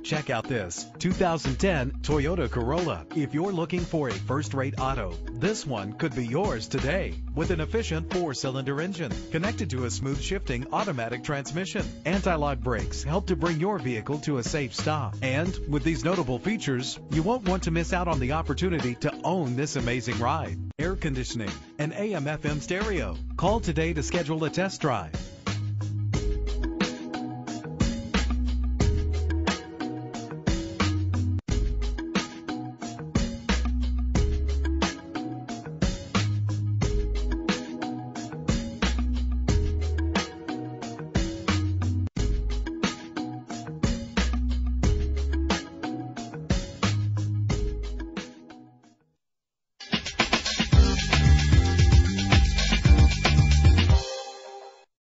Check out this 2010 Toyota Corolla. If you're looking for a first-rate auto, this one could be yours today. With an efficient 4-cylinder engine connected to a smooth shifting automatic transmission, anti-lock brakes help to bring your vehicle to a safe stop. And with these notable features, you won't want to miss out on the opportunity to own this amazing ride. Air conditioning, an AM/FM stereo. Call today to schedule a test drive.